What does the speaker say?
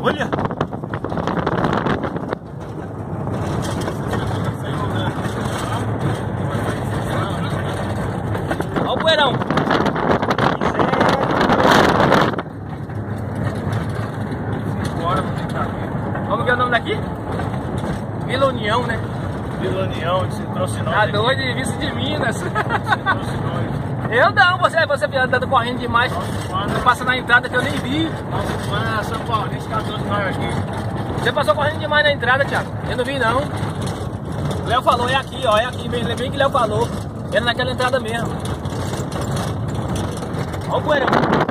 Olha! Olha o poeirão! Como que é o nome daqui? Vila União, né? Vila União, de Citrocinóis. Tá doido de Vice de Minas. Citrocinóis. Eu não, você andando correndo demais. Você passa na entrada que eu nem vi. Nossa, mano, é São Paulo, nesse 14 maio aqui. Você passou correndo demais na entrada, Thiago. Eu não vi não. O Léo falou, é aqui, ó, é aqui, bem que o Léo falou. Era naquela entrada mesmo. Olha o poeirão.